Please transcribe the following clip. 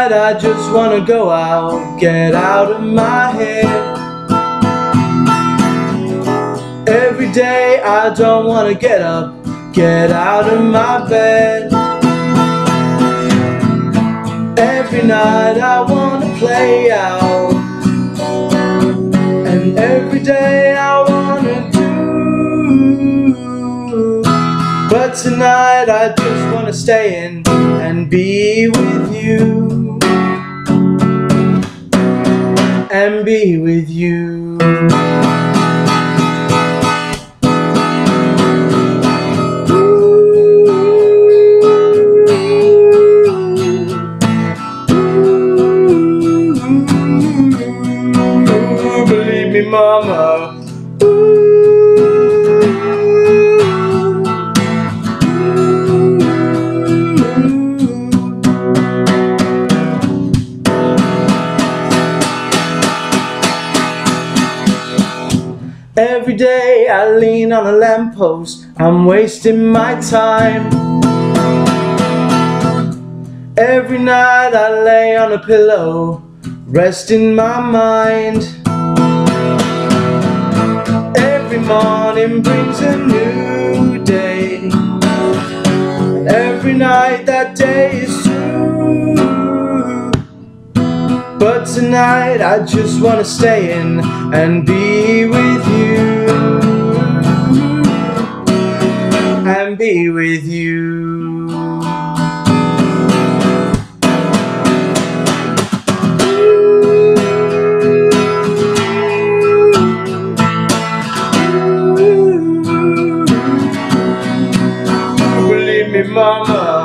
tonight I just wanna go out, get out of my head. Every day I don't wanna get up, get out of my bed. Every night I wanna play out, and every day I wanna do. But tonight I just wanna stay in and be with you, and be with you. Believe me, mama. Every day I lean on a lamppost, I'm wasting my time. Every night I lay on a pillow, resting my mind. Every morning brings a new day, and every night that day is true. But tonight I just wanna stay in and be with you, and be with you. Believe me, mama.